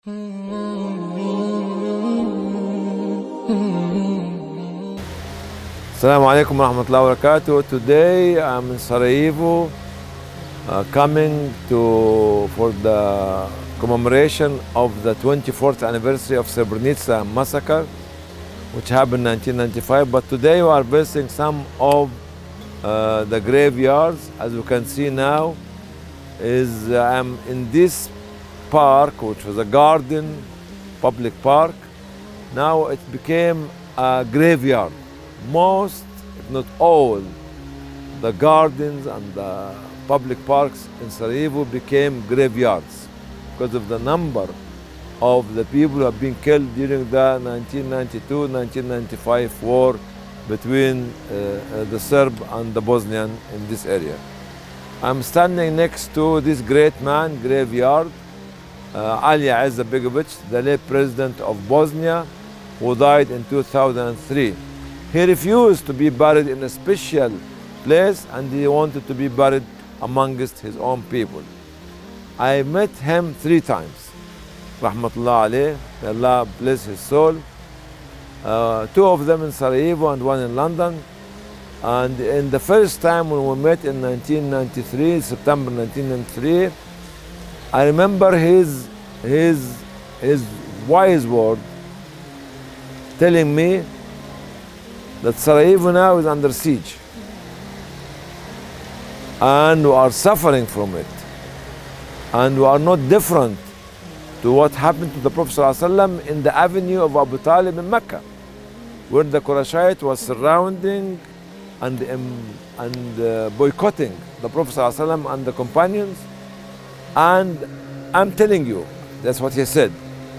Assalamu alaikum warahmatullahi wabarakatuh. Today I'm in Sarajevo, coming for the commemoration of the 24th anniversary of Srebrenica massacre, which happened in 1995. But today we are visiting some of the graveyards. As you can see now, I'm in this park, which was a garden, public park. Now it became a graveyard. Most, if not all, the gardens and the public parks in Sarajevo became graveyards because of the number of the people who have been killed during the 1992-1995 war between the Serb and the Bosnian in this area. I'm standing next to this great man graveyard, Alija Izetbegović, the late president of Bosnia, who died in 2003. He refused to be buried in a special place and he wanted to be buried amongst his own people. I met him 3 times. Rahmatullah alayh, may Allah bless his soul. 2 of them in Sarajevo and 1 in London. And in the first time when we met in 1993, September 1993, I remember his wise word telling me that Sarajevo now is under siege and we are suffering from it, and we are not different to what happened to the Prophet ﷺ in the avenue of Abu Talib in Mecca, where the Qurayshite was surrounding and boycotting the Prophet ﷺ and the companions. And I'm telling you, that's what he said.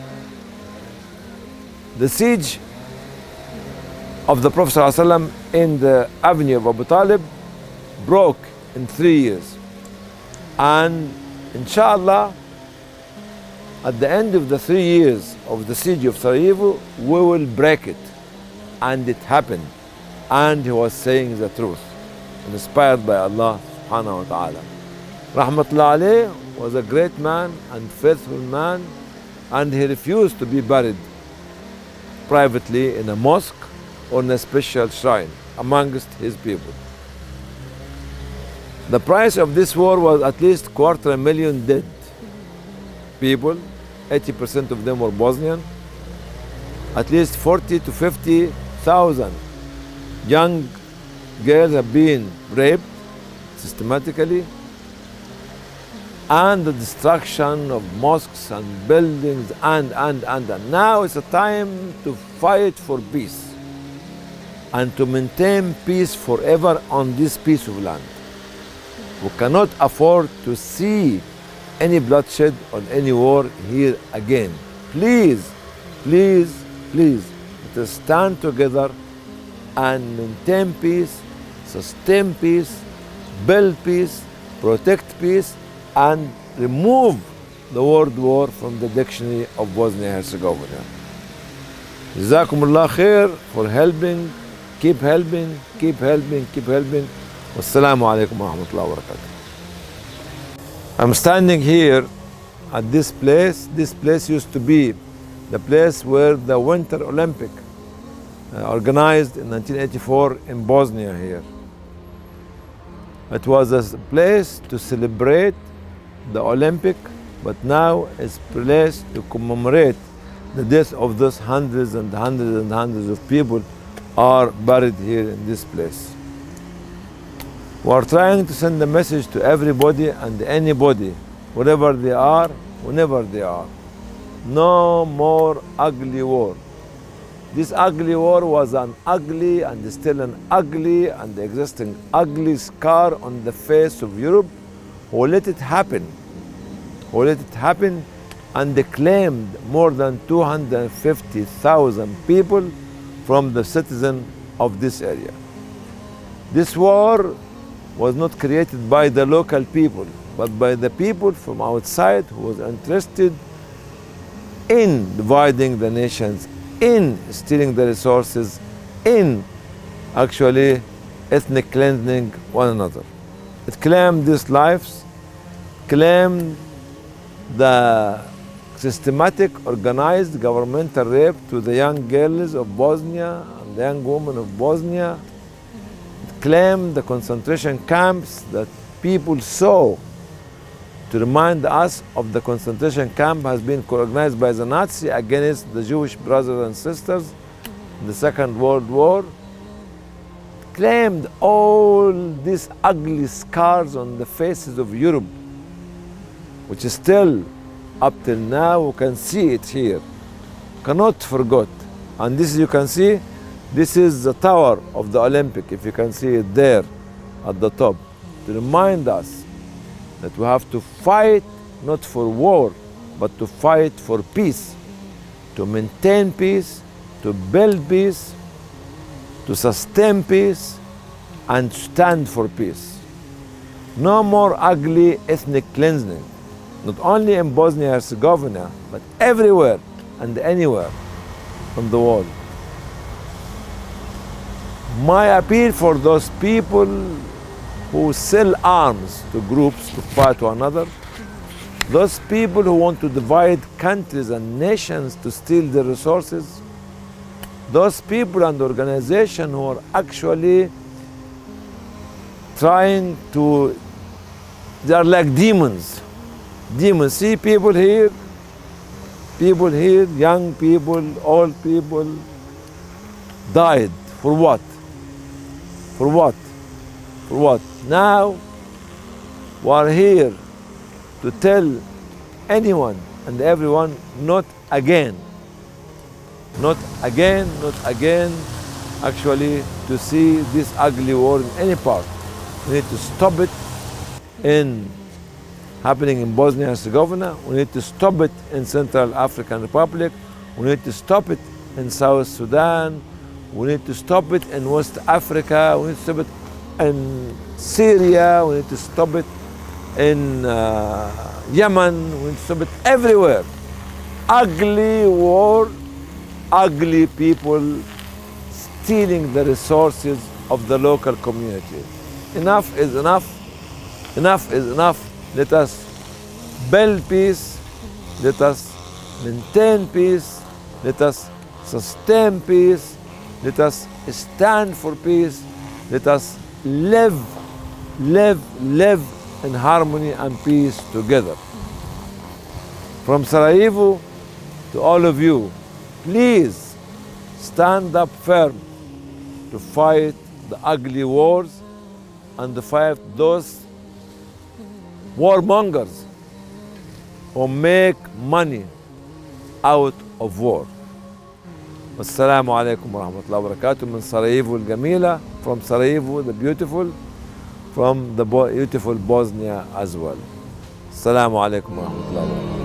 The siege of the Prophet ﷺ in the avenue of Abu Talib broke in 3 years. And inshallah, at the end of the 3 years of the siege of Sarajevo, we will break it. And it happened. And he was saying the truth, inspired by Allah subhanahu wa ta'ala. Rahmatullah alayh was a great man and faithful man, and he refused to be buried privately in a mosque or in a special shrine amongst his people. The price of this war was at least 250,000 dead people. 80% of them were Bosnian. At least 40 to 50,000 young girls have been raped systematically, and the destruction of mosques and buildings and now it's a time to fight for peace and to maintain peace forever on this piece of land. We cannot afford to see any bloodshed or any war here again. Please, please, please, let us stand together and maintain peace, sustain peace, build peace, protect peace, and remove the word war from the dictionary of Bosnia-Herzegovina. Jazakumullah khair for helping. Keep helping, keep helping, keep helping. Wassalamu alaikum wa rahmatullahi wa barakatuh. I'm standing here at this place. This place used to be the place where the Winter Olympic organized in 1984 in Bosnia here. It was a place to celebrate the Olympic, but now it's a place to commemorate the death of those hundreds and hundreds and hundreds of people are buried here in this place. We are trying to send a message to everybody and anybody, wherever they are, whenever they are. No more ugly war. This ugly war was an ugly and still an ugly and existing ugly scar on the face of Europe, who let it happen. Who let it happen and they claimed more than 250,000 people from the citizens of this area. This war was not created by the local people, but by the people from outside who was interested in dividing the nations, in stealing the resources, in actually ethnic cleansing one another. It claimed these lives, claimed the systematic, organized governmental rape to the young girls of Bosnia and the young women of Bosnia. It claimed the concentration camps that people saw to remind us of the concentration camp has been organized by the Nazi against the Jewish brothers and sisters in the Second World War. It claimed all these ugly scars on the faces of Europe, which is still up till now, we can see it here, cannot forget. And this, you can see, this is the tower of the Olympic, if you can see it there at the top, to remind us that we have to fight not for war, but to fight for peace, to maintain peace, to build peace, to sustain peace, and stand for peace. No more ugly ethnic cleansing, not only in Bosnia and Herzegovina, but everywhere and anywhere in the world. My appeal for those people who sell arms to groups to fight one another, those people who want to divide countries and nations to steal their resources, those people and organizations who are actually trying to, they are like demons. Demons. See people here, young people, old people, died. For what? For what? For what? Now, we are here to tell anyone and everyone, not again. Not again, not again, actually, to see this ugly war in any part. We need to stop it happening in Bosnia and Herzegovina. We need to stop it in Central African Republic. We need to stop it in South Sudan. We need to stop it in West Africa. We need to stop it in Syria. We need to stop it in Yemen. We need to stop it everywhere. Ugly war, ugly people stealing the resources of the local community. Enough is enough. Enough is enough. Let us build peace. Let us maintain peace. Let us sustain peace. Let us stand for peace. Let us live in harmony and peace together. From Sarajevo to all of you, please stand up firm to fight the ugly wars and to fight those warmongers who make money out of war. Assalamu alaikum wa rahmatullahi wa barakatuh min Sarajevo al-Jamila, from Sarajevo the beautiful, from the beautiful Bosnia as well. Assalamu alaikum wa rahmatullahi wa barakatuh.